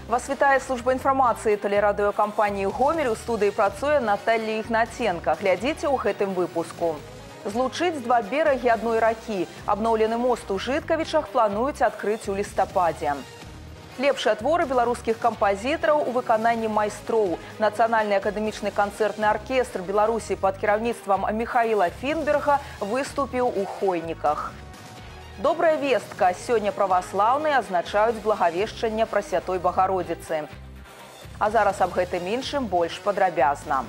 Вас вітае служба інфармацыі тэлерадыёкампаніі «Гомель». У студыі працуе Наталья Ігнаценка. Глядзіце ў гэтым выпуску. Злучыць два берагі адной ракі. Абноўлены мост у Жыткавічах плануюць адкрыць у лістападзе. Лепшыя творы беларускіх кампазітараў у выкананні майстроў. Нацыянальны акадэмічны канцэртны аркестр Беларусі пад кіраўніцтвам Михаила Фінберга выступіў у Хойніках. Добрая вестка. Сёння праваслаўныя азначаюць благавешчанне Прасвятой Багародзіцы. А зараз аб гэтым іншым больш падрабязна.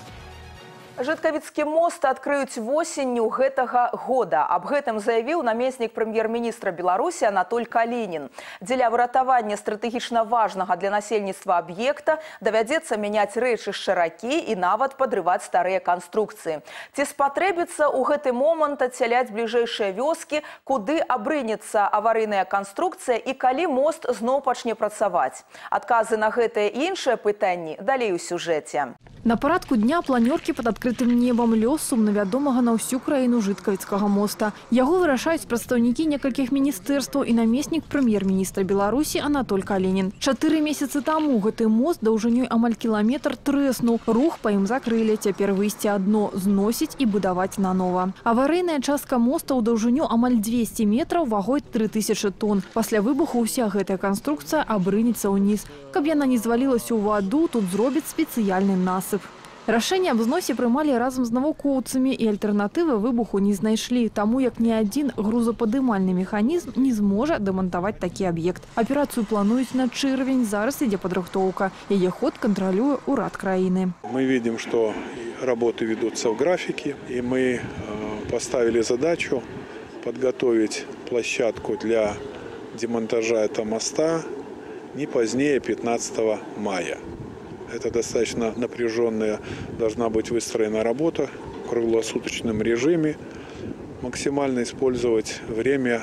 Жыткавіцкі мост адкрыюць восенню гэтага года. Аб гэтым заявіў намеснік прэм'ер-міністра Беларусі Анатоль Калінін. Дзеля выратавання стратэгічна важнага для насельніцтва аб'екта давядзецца мяняць рэчышча ракі і нават падрываць старыя канструкцыі. Ці спатрэбіцца ў гэты момант адсяляць бліжэйшыя вёскі, куды абрынецца аварыйная канструкцыя і калі мост зноў пачне працаваць? Адказы на гэтыя і іншыя пытанні далей у сюжэце. На парадку дня планёркі пад адкрытым небам, лёс сумна вядомага на ўсю краіну Жыткавіцкага моста. Яго вырашаюць прадстаўнікі некалькіх міністэрстваў і намеснік прэм'ер-міністра Беларусі Анатоль Калінін. 4 месяцы таму гэты мост даўжынёй амаль кіламетр трэснуў. Рух па ім закрылі. Цяпер выйсці адно зносіць і будаваць нанова. Аварыйная частка моста ў даўжыню амаль 200 метраў, вагой 3000 тонн. Пасля выбуху ўся гэтая канструкцыя абрынецца ўніз. Каб яна не звалілася ў ваду, тут зробяць спецыяльны насып. Рашэнне аб зносе прымалі разам з навукоўцамі і альтэрнатывы выбуху не знайшлі, таму як ні адзін грузападымальны механізм не зможа дэмантаваць такі аб'ект. Аперацыю плануюць на чэрвень, зараз ідзе падрыхтоўка. Яе ход кантралюе ўрад краіны. Мы видим, что работы ведутся в графике, и мы поставили задачу подготовить площадку для демонтажа этого моста не позднее 15 мая. Это достаточно напряженная должна быть выстроена работа в круглосуточном режиме. Максимально использовать время.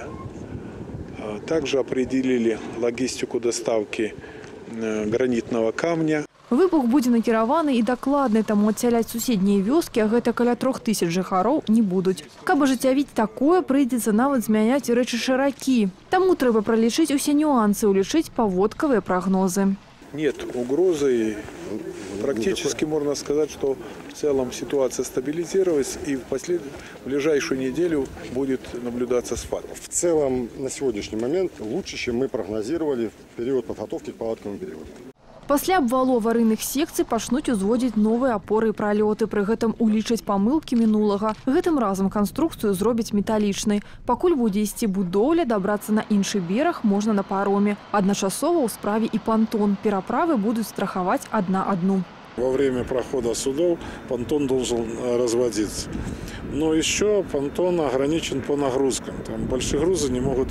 Также определили логистику доставки гранитного камня. Выбух будзе накіраваны і дакладны, таму адсяляць суседнія вёскі, а гэта каля 3000 жыхароў, не будуць. Каб ажыццявіць такое, прыйдзецца нават змяняць рэчышча ракі. Таму трэба пралічыць усе нюансы, улічыць паводкавыя прагнозы. Нет угрозы. Практически можно сказать, что в целом ситуация стабилизировалась и в ближайшую неделю будет наблюдаться спад. В целом на сегодняшний момент лучше, чем мы прогнозировали в период подготовки к паводковому периоду. Пасля абвалу аварыйных секцый пачнуць узводзіць новыя апоры і пралёты, пры гэтым улічаць памылкі мінулага. Гэтым разам канструкцыю зробяць металічнай. Пакуль будзе ісці будоўля, дабрацца на іншы бераг можна на пароме. Адначасова ў справе і пантон. Пераправы будуць страхаваць адна адну. Во время прохода судов понтон должен разводиться. Но еще понтон ограничен по нагрузкам. Там большие грузы не могут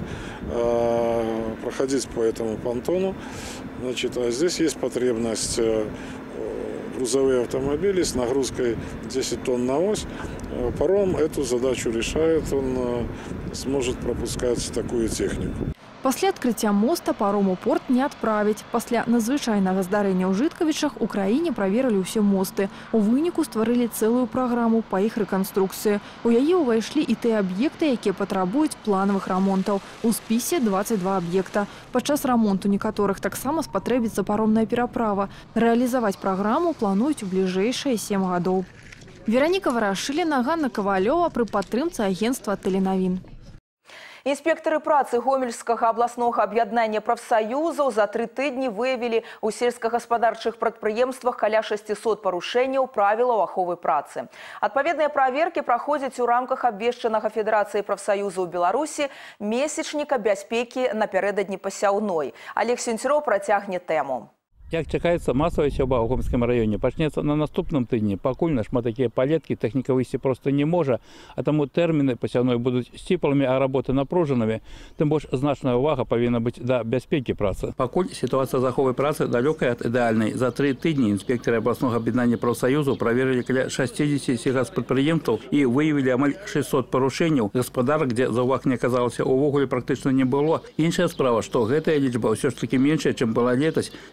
проходить по этому понтону. Значит, а здесь есть потребность грузовые автомобили с нагрузкой 10 тонн на ось. Паром эту задачу решает, он сможет пропускать такую технику. Пасля адкрыцця моста паром у порт не адправіць. Пасля надзвычайнага здарэння ў Жыткавічах у краіне праверылі ўсе мосты. У выніку стварылі цэлую праграму па іх рэканструкцыі. У яе ўвайшлі і тыя аб'екты, якія патрабуюць планавых рамонтаў. У спісе 22 аб'екта. Падчас рамонту некаторых таксама спатрэбіцца паромная пераправа. Рэалізаваць праграму плануюць у бліжэйшыя 7 гадоў. Вераніка Варашыліна, Ганна Кавалёва пры падтрымцы агенцтва «Тэленавін». Інспектары працы Гомельскага абласнога аб'яднання прафсаюзаў за 3 тыдні выявілі ў сельскагаспадарчых прадпрыемствах каля 600 парушэнняў правілаў аховы працы. Адпаведныя праверкі праходзяць у рамках абвешчанага Федэрацыяй прафсаюзаў Беларусі месячніка бяспекі напярэдадні пасяўной. Олег Сюнцероў працягне тэму. Як чакаецца масавая сяўба ў Гомельскім раёне, пачнецца на наступным тыдні. Пакуль на шмат такія палеткі тэхніка выйсці проста не можа, а таму тэрміны пасяўной будуць сціплымі, а работы напружанымі. Тым больш значная ўвага павінна быць да бяспекі працы. Пакуль сітуацыя з аховай працы далёкая ад ідэальнай. За 3 тыдні інспектары абласнога аб'яднання прафсаюзаў праверылі каля 60 сельгаспрадпрыемстваў і выявілі амаль 600 парушэнняў. Гаспадарак, дзе заўваг не аказалася, увогуле практычна не было. Іншая справа, што гэтая лічба ўсё ж такі меншая, чым была летась. Сярод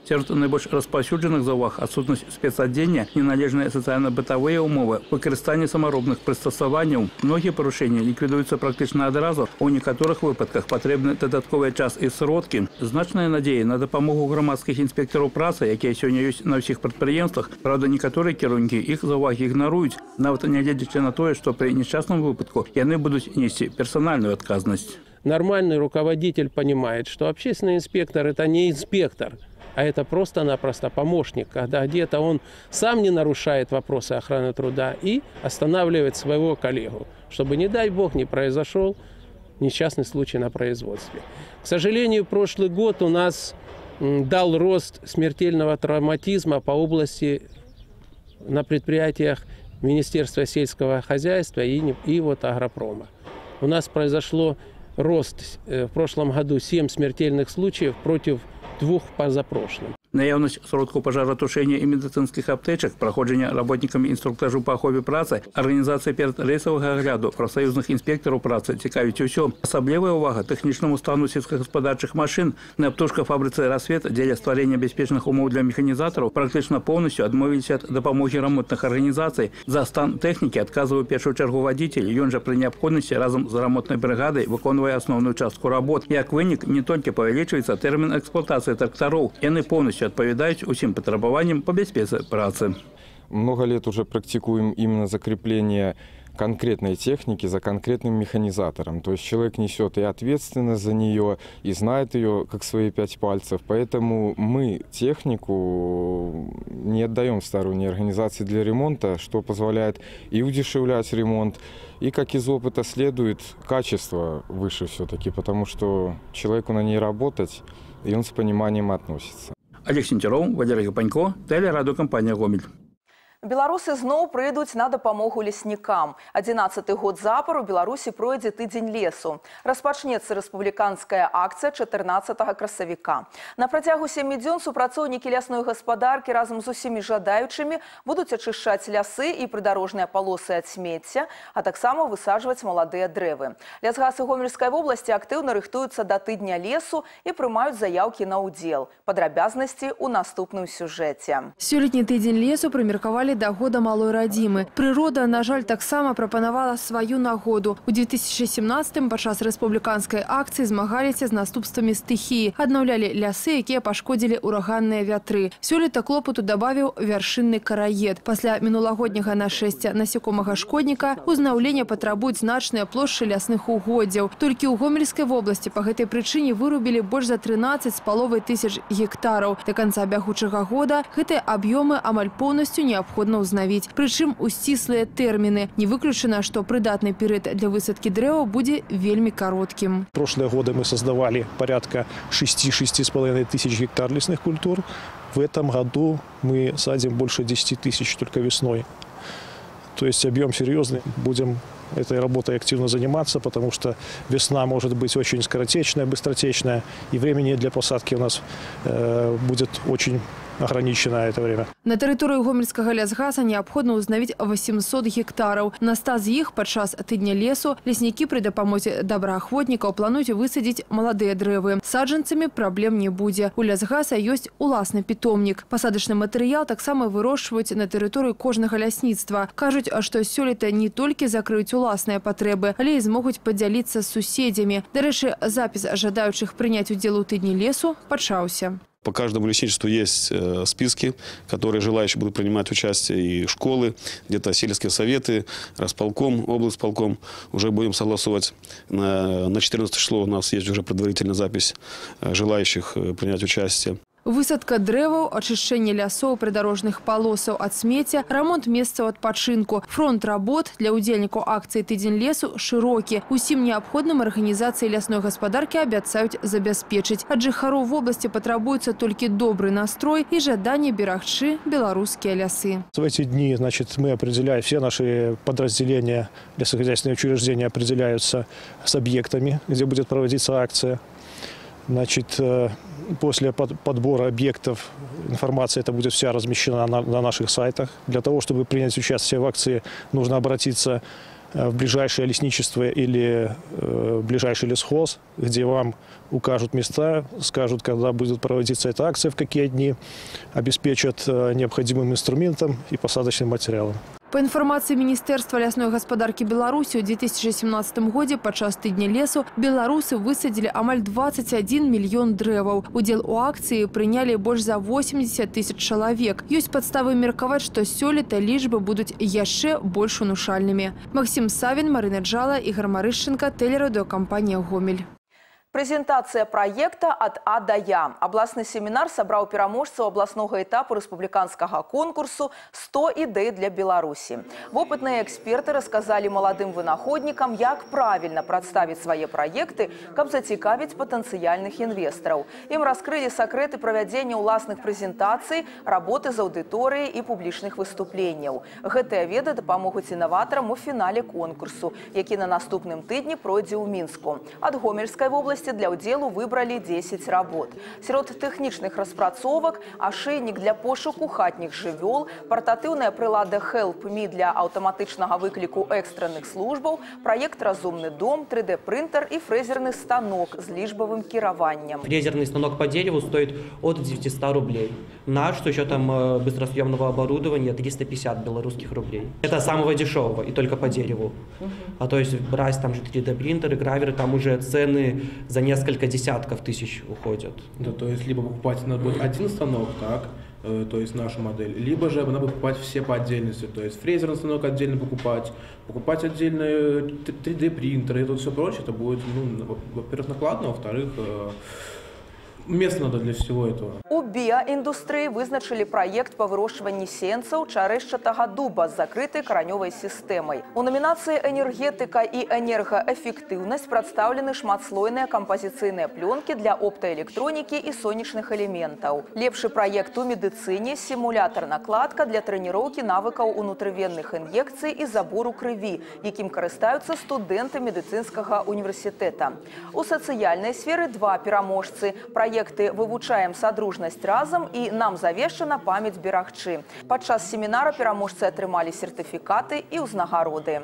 найбольш распаўсюджаных заўваг адсутнасць спецадзення, неналежныя сацыяльна-бытавыя ўмовы, выкарыстанне самаробных прыстасаванняў. Многія парушэнні ліквідуюцца практычна адразу. У некаторых выпадках патрэбны дадатковы час і сродкі. Значная надзея на дапамогу грамадскіх інспектараў працы, якія сёння ёсць на ўсіх прадпрыемствах. Правда, некаторыя кірункі іх заўвагі ігнаруюць, нават нягледзячы на тое, што пры несчастным выпадку яны будуць несці персональную отказность. Нормальный руководитель понимает, что общественный инспектор – это не инспектор, а это просто-напросто помощник, когда где-то он сам не нарушает вопросы охраны труда и останавливает своего коллегу, чтобы, не дай бог, не произошел несчастный случай на производстве. К сожалению, прошлый год у нас дал рост смертельного травматизма по области на предприятиях Министерства сельского хозяйства и вот агропрома. У нас произошло рост в прошлом году 7 смертельных случаев против 2 позапрошлым. Наяўнасць сродкаў пажаратушэння і медыцынскіх аптэчак, праходжання работнікамі інструктажу па ахове працы, арганізацыя перадрэсавага агляду прафсаюзных інспектараў працы цікавіць усё. Асаблівая ўвага тэхнічнаму стану сельскагаспадарчых машын. На птушкафабрыцы «Рассвет» дзеля стварэння бяспечных умоў для механізатараў практычна поўнасцю адмовіліся ад дапамогі рамонтных арганізацый. За стан тэхнікі адказвае ў першую чаргу вадзіцель. Ён жа пры неабходнасці разам з рамонтнай брыгадай выконвае асноўную частку работ. Як вынік, не толькі павялічваецца тэрмін эксплуатацыі трактараў, яны поўнасцю отповедают усім потребованиям по безопасности працы. Много лет уже практикуем именно закрепление конкретной техники за конкретным механизатором. То есть человек несет и ответственность за нее, и знает ее как свои 5 пальцев. Поэтому мы технику не отдаем сторонней организации для ремонта, что позволяет и удешевлять ремонт, и, как из опыта следует, качество выше все-таки, потому что человеку на ней работать, и он с пониманием относится. Олег Сентеров, Валерий Гапанько, телерадиокомпания «Гомель». Беларусы зноў прыйдуць на дапамогу леснікам. 11-й год запар у Беларусі пройдзе тыдзень лесу. Распачнецца рэспубліканская акцыя 14 красавіка. На працягу 7 дзён супрацоўнікі лясной гаспадаркі разам з усімі жадаючымі будуць ачышчаць лясы і прыдарожныя палосы ад смецця, а таксама высаджваць маладыя дрэвы. Лясгасы Гомельскай вобласці актыўна рыхтуюцца да тыдня лесу і прымаюць заяўкі на ўдзел. Падрабязнасці ў наступным сюжэце. Сёлетні тыдзень лесу прымеркавалі да года малой радзімы. Прырода, на жаль, таксама прапанавала сваю нагоду. У 2017-м падчас рэспубліканскай акцыі змагаліся з наступствамі стыхіі. Аднаўлялі лясы, якія пашкодзілі ураганныя вятры. Сёлета клопату дабавіў вяршынны караед. Пасля мінулагодняга нашэсця насекомага шкодніка узнаўлення патрабуюць значныя плошчы лясных угоддзяў. Толькі ў Гомельскай вобласці па гэтай прычыне вырубілі больш за 13,5 тысяч гектараў. Да канца бягучага года гэтыя аб'ёмы амаль поўнасцю неабходна узнавіць. Прычым у сціслыя тэрміны. Не выключана, што прыдатны перыяд для высадкі дрэваў будзе вельмі кароткім. Прошлые годы мы создавали порядка 6-6,5 тысяч гектар лесных культур. В этом году мы садим больше 10 тысяч только весной. То есть объем серьезный. Будем этой работой активно заниматься, потому что весна может быть очень скоротечная, быстротечная. И времени для посадки у нас будет очень ограничено это время. На тэрыторыі Гомельскага лясгаса неабходна ўзнавіць 800 гектараў. На 100 з іх падчас тыдня лесу леснікі пры дапамозе добраахвотнікаў плануюць высадзіць маладыя дрэвы. Саджанцамі праблем не будзе. У лясгаса ёсць уласны пітомнік. Пасадачны матэрыял таксама вырошчваюць на тэрыторыі кожнага лясніцтва. Кажуць, што сёлета не толькі закрыюць уласныя патрэбы, але і змогуць падзяліцца з суседзямі. Дарэчы, запіс жадаючых прыняць удзел у тыдні лесу пачаўся. По каждому лесничеству есть списки, которые желающие будут принимать участие, и школы, где-то сельские советы, располком, облсполком. Уже будем согласовывать. На 14 число у нас есть уже предварительная запись желающих принять участие. Высадка дрэваў, ачышчэнне лясоў, прыдарожных палосаў ад смецця, рамонт месцаў адпачынку. Фронт работ для удзельнікаў акцыі «Тыдзень лесу» шырокі. Усім неабходным арганізацыі лясной гаспадаркі абяцаюць забяспечыць. Ад жыхароў вобласці патрабуецца толькі добры настрой і жаданне берагчы беларускія лясы. В эти дни, значит, мы определяем, все наши подразделения, лесохозяйственные учреждения определяются с объектами, где будет проводиться акция. Значит, после подбора объектов информация эта будет вся размещена на наших сайтах. Для того, чтобы принять участие в акции, нужно обратиться в ближайшее лесничество или ближайший лесхоз, где вам укажут места, скажут, когда будет проводиться эта акция, в какие дни, обеспечат необходимым инструментом и посадочным материалом. По информации Министерства лясной гаспадаркі Беларуси, в 2017 году подчас тыдня лесу белорусы высадили амаль 21 миллион дрэваў. Удел у акции приняли больше за 80 тысяч человек. Есть подставы мерковать, что сёлета лічбы будут яшчэ больш унушальными. Максим Савин, Марина Джала, Игорь Марышченко, телерадиокомпания «Гомель». Презентация проекта от А до Я. Областный семинар собрал пераможцаў областного этапа республиканского конкурсу «100 идей для Беларуси». Опытные эксперты рассказали молодым вынаходникам, как правильно представить свои проекты, как зацікавить потенциальных инвесторов. Им раскрыли секреты проведения уласных презентаций, работы з аудиторией и публичных выступлений. Гэтыя веды дапамогуць инноваторам у финале конкурсу, які на наступным тыдні пройдзе ў Мінску. От Гомельской области для уделу выбрали 10 работ. Сярод тэхнічных распрацовак ашейнік для пошуку хатніх жывёл, партатыўная прылада Help Me для аўтаматычнага выкліку экстранных службаў, праект «Разумны дом», 3D-принтер и фрезерный станок с лічбавым кіраваннем. Фрезерный станок по дереву стоит от 900 рублей. Наш, с учетом быстросъемного оборудования, 350 белорусских рублей. Это самого дешевого и только по дереву. А то есть брать там же 3D-принтеры, граверы, там уже цены за несколько десятков тысяч уходят. Да, то есть либо покупать надо будет один станок, так, то есть нашу модель, либо же надо покупать все по отдельности, то есть фрезерный станок отдельно покупать отдельно 3D-принтеры и тут все прочее, это будет, ну, во-первых, накладно, во-вторых, место надо для всего этого. У биоиндустрии вызначили проект по выращиванию сеянцаў чарэшчатага дуба с закрытой короневой системой. У номинации «Энергетика» и «Энергоэффективность» представлены шматслойные композиционные пленки для оптоэлектроники и солнечных элементов. Лепший проект у медицине – симулятор-накладка для тренировки навыков унутрывенных инъекций и забору крыви, яким користаюцца студенты медицинского университета. У социальной сферы два пераможцы. Проекты «Вывучаем содружность разом» и «Нам завешена память берагчы». Падчас семинара пераможцы атрымалі сертификаты и узнагароды.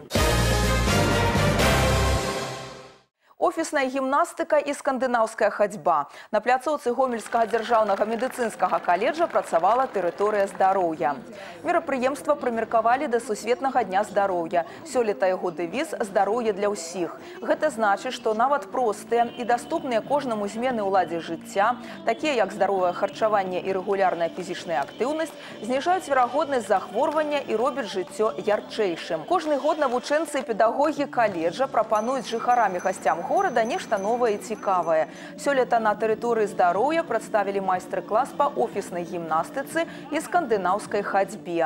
Офисная гимнастика и скандинавская ходьба. На пляцоўцы Гомельского дзяржаўнага медицинского колледжа працавала территория здоровья. Мерапрыемства прымеркавалі до Сусветнага дня здоровья. Сёлета яго дэвіз «Здоровье для ўсіх». Гэта значит, что нават простыя и доступныя кожнаму змены ў ладзе жыцця, такие як здаровае харчаванне и регулярная фізічная актыўнасць, знижаюць верагоднасць захворвання и робяць жыццё ярчэйшым. Кожны год навучэнцы и педагогі колледжа прапануюць жыхарам і гасцям города нешта новое и цікавае. Сёлета на территории здоровья представили майстер-класс по офисной гимнастике и скандинавской ходьбе.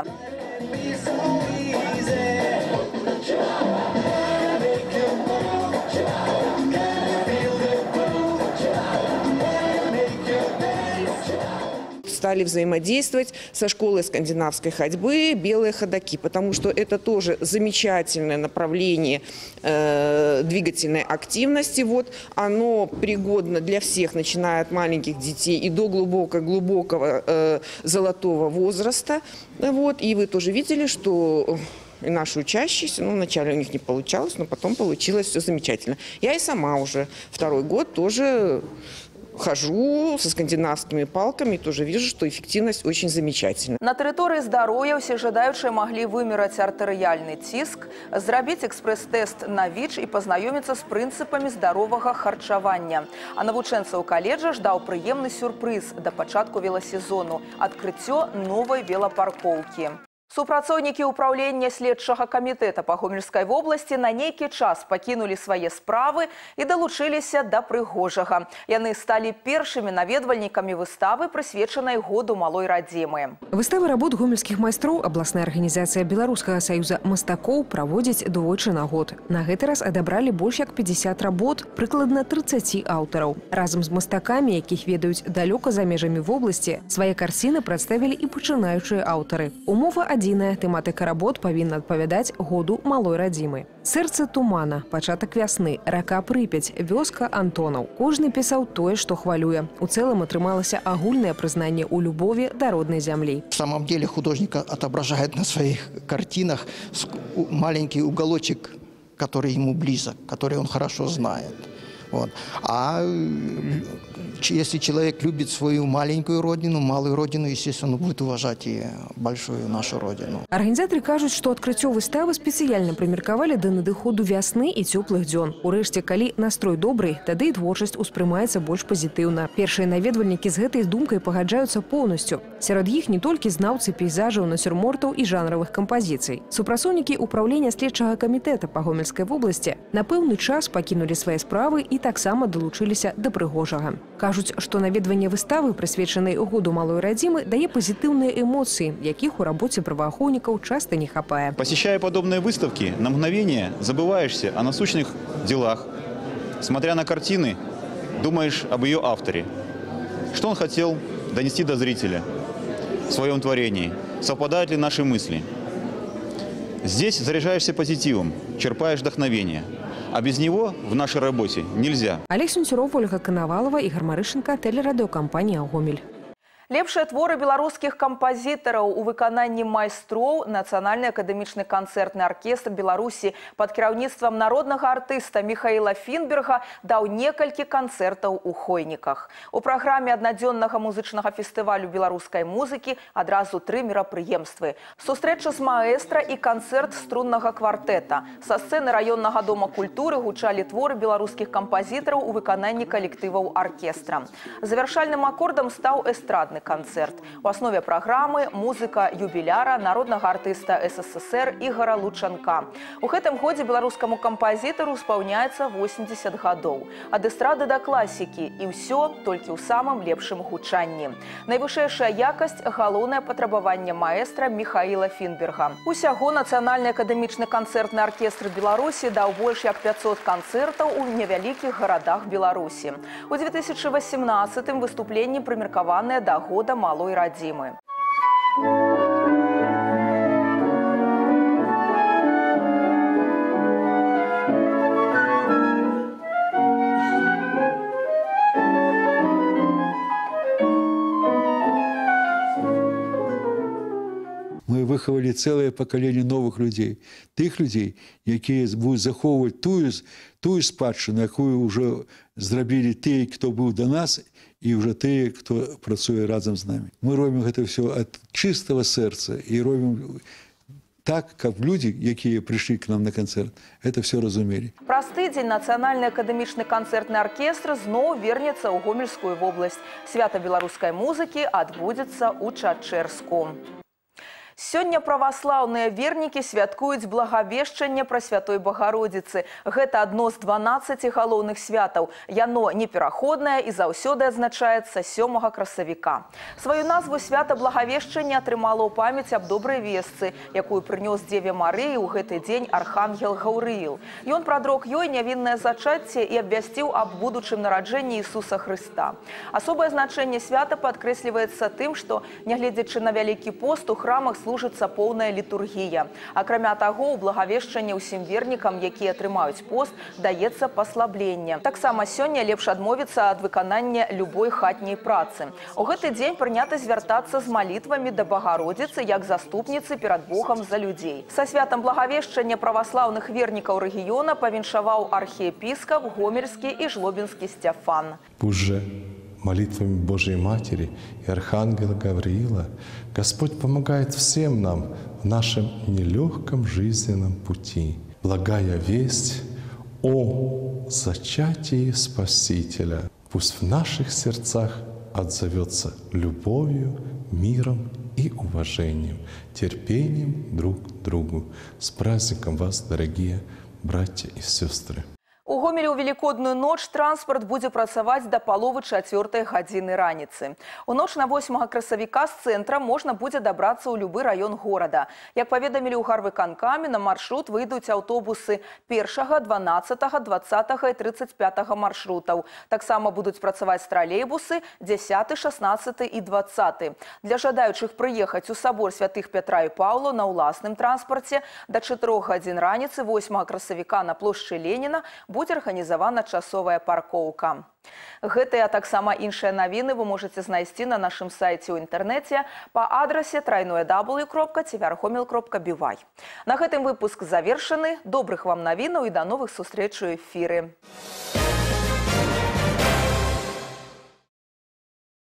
Стали взаимодействовать со школой скандинавской ходьбы «Белые ходоки», потому что это тоже замечательное направление двигательной активности. Вот, оно пригодно для всех, начиная от маленьких детей и до глубокого золотого возраста. Вот, и вы тоже видели, что и наши учащиеся, ну, вначале у них не получалось, но потом получилось все замечательно. Я и сама уже второй год тоже хожу со скандинавскими палками, тоже вижу, что эффективность очень замечательная. На территории здоровья все жадающие могли вымерать артериальный тиск, зрабіць экспресс-тест на ВИЧ и познакомиться с принципами здорового харчавання. А навучэнцаў колледжа ждал приемный сюрприз до пачатку велосезону – открытие новой велопарковки. Супрацоўнікі ўправлення следчага камітэта па Гомельскай вобласці на нейкі час пакінулі свае справы і далучыліся да прыгожага. Яны сталі першымі наведвальнікамі выставы, прысвечанай году малой радзімы. Выставы работ гомельскіх майстроў абласная арганізацыя Беларускага саюза мастакоў праводзіць двойчы на год. На гэты раз адабралі больш як 50 работ, прыкладна 30 аўтараў. Разам з мастакамі, якіх ведаюць далёка за межамі вобласці, свае карціны прадставілі і пачынаючыя аўтары. Умова адзіная, тэматыка работ павінна адпавядаць году малой радзімы. Сэрца тумана, пачатак вясны, рака Прыпяць, вёска Антонаў. Кожны пісаў тое, што хвалюе. У цэлым атрымалася агульнае прызнанне ў любові да роднай зямлі. В самом деле художник отображает на своих картинах маленький уголочек который ему близок, который он хорошо знает. Вот. А если человек любит свою маленькую родину, малую родину, естественно, он будет уважать и большую нашу родину. Арганізатары кажуць, што адкрыццё выставы спецыяльна прымеркавалі да надыходу вясны і цёплых дзён. Урэшце, калі настрой добрый, тады і творчасць успрымаецца больш пазітыўна. Першыя наведвальнікі з гэтай думкай пагаджаюцца поўнасцю. Сярод іх не толькі знаўцы пейзажаў, насюрмортаў і жанравых кампазіцый. Супрацоўнікі ўпраўлення следчага камітэта па Гомельскай вобласці на пэўны час пакінулі свае справы і таксама далучыліся да прыгожага. Кажуць, што наведванне выставы, прысвечанай году малой радзімы, дае пазітыўныя эмоцыі, якіх у рабоце праваахоўнікаў часта не хапае. Посещая подобные выставки, на мгновение забываешься о насущных делах. Смотря на картины, думаешь об ее авторе. Что он хотел донести до зрителя в своем творении? Совпадают ли наши мысли? Здесь заряжаешься позитивом, черпаешь вдохновение. А без него в нашей работе нельзя. Олег Сунцюров, Ольга Коновалова, Игорь Марышенко, телерадиокомпания «Гомель». Лепшыя творы беларускіх кампазітараў у выкананні майстроў Нацыянальны акадэмічны канцэртны аркестр Беларусі пад кіраўніцтвам народнага артыста Михаила Фінберга даў некалькі канцэртаў у Хойніках. У праграме аднадзённага музычнага фестывалю беларускай музыкі адразу 3 мерапрыемствы. Сустрэча з маэстра і канцэрт струннага квартэта. Са сцэны раённага дома культуры гучалі творы беларускіх кампазітараў у выкананні калектываў аркестра. Завяршальным акордам стаў эстрадны концерт. У основе программы музыка юбіляра народнага артыста СССР Ігора Лучанка. У гэтым годзе беларускаму кампазітару спаўняецца 80 гадоў. Ад эстрады да класікі і ўсё толькі ў самым лепшым гучанні. Найвышэйшая якасць – галоўнае патрабаванне маэстра Михаила Фінберга. Усяго Нацыянальны акадэмічны канцэртны аркестр Беларусі даў больш як 500 канцэртаў у невялікіх гарадах Беларусі. У 2018 выступленні прымеркаваныя да года малой радзімы. Мы выхавалі цэлае пакаленне новых людзей. Тых людзей, якія будуць захоўваць тую спадчыну, якую ўжо зрабілі тыя, хто быў да нас, і ўжо тыя, хто працуе разам з намі. Мы робім гэта ўсё ад чыстага сэрца і робім так, каб людзі, якія прыйшлі к нам на канцэрт, гэта все разумелі. Праз тыдзень Нацыянальны акадэмічны канцэртны аркестр зноў вернецца ў Гомельскую вобласць. Свята беларускай музыкі адбудзецца ў Чачэрску. Сёння праваслаўныя вернікі святкуюць благавешчанне Прасвятой Багародзіцы. Гэта адно з 12 галоўных святаў. Яно непераходнае і заўсёды адзначаецца 7 красавіка. Сваю назву свята благавешчання атрымала ў памяць аб добрай вестцы, якую прынёс Дзеве Марыі ў гэты дзень архангел Гаўрыіл. Ён прадрок ёй нявіннае зачацце і абвясціў аб будучым нараджэнні Ісуса Хрыста. Асобае значэнне свята падкрэсліваецца тым, што, нягледзячы на вялікі пост, у храмах служыцца поўная літургія. Акрамя таго, у благавешчанне ўсім вернікам, якія атрымаюць пост, даецца паслабленне. Таксама сёння лепш адмовіцца ад выканання любой хатняй працы. У гэты дзень прынята звяртацца з малітвамі да Багародзіцы як заступніцы перад Богам за людзей. Са святам благавешчання праваслаўных вернікаў рэгіёна павіншаваў архіепіскап Гомельскі і Жлобінскі Сцяфан. Уже молитвами Божьей Матери и Архангела Гавриила Господь помогает всем нам в нашем нелегком жизненном пути. Благая весть о зачатии Спасителя пусть в наших сердцах отзовется любовью, миром и уважением, терпением друг к другу. С праздником вас, дорогие братья и сестры! У Гомелі ў велікодную ноч транспарт будзе працаваць да паловы 4 гадзіны раніцы. У ноч на 8 красавіка з цэнтра можна будзе дабрацца ў любы раён горада. Як паведамілі ў гарвыканкаме, на маршрут выйдуць аўтобусы 1, 12, 20 і 35 маршрутаў. Таксама будуць працаваць тралейбусы 10, 16 і 20. Для жадаючых прыехаць у сабор святых Пятра і Паўла на ўласным транспарце да 4 гадзін раніцы 8 красавіка на плошчы Леніна будзе арганізавана часовая паркоўка. Гэтыя таксама іншыя навіны вы можаце знайсці на нашым сайце ў інтэрнэце па адрасе www.tvrhomel.by. На гэтым выпуск завершаны. Добрых вам навінаў і да новых сустрэч у эфіры.